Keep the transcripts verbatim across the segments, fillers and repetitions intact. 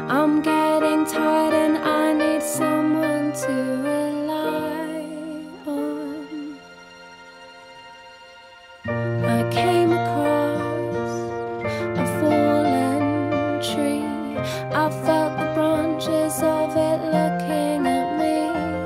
I'm getting tired and I need someone to rely on. I came across a fallen tree. I felt the branches of it looking at me.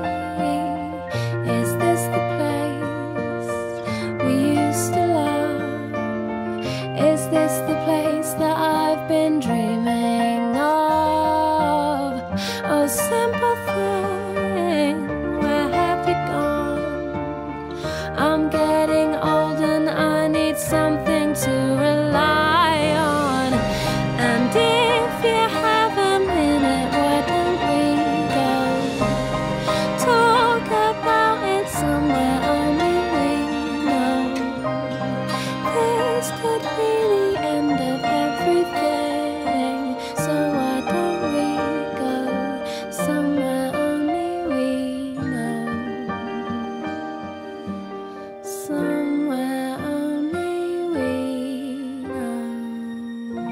Is this the place we used to love? Is this the place that I've been dreaming of? Oh, simple thing, where have you gone? I'm getting old and I need something to rely on. And if you have a minute, why don't we go talk about it somewhere only we know? This could be the end of everything, so why don't we go somewhere only we know? Somewhere only we know.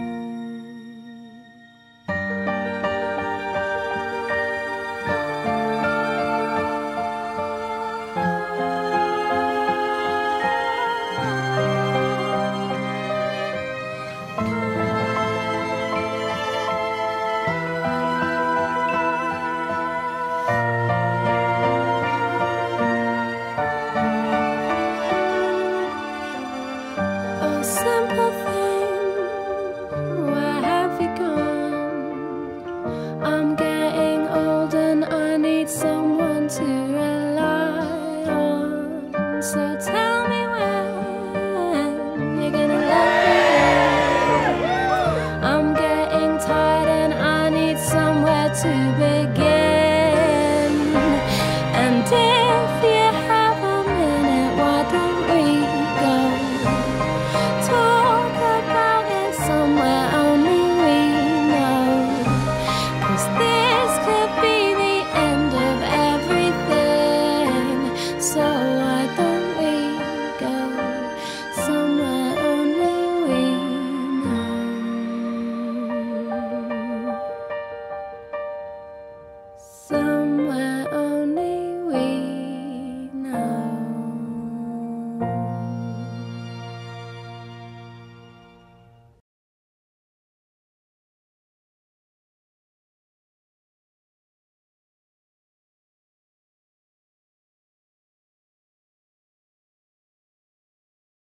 Oh, simple thing, where have you gone? I'm getting old and I need someone to rely on. So tell me when you're gonna let me in. I'm getting tired and I need somewhere to be.